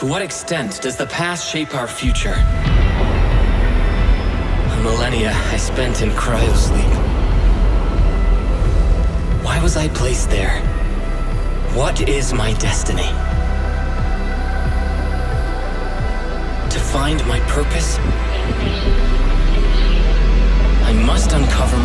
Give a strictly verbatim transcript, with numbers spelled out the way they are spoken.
To what extent does the past shape our future? A millennia I spent in cryosleep. Why was I placed there? What is my destiny? To find my purpose, I must uncover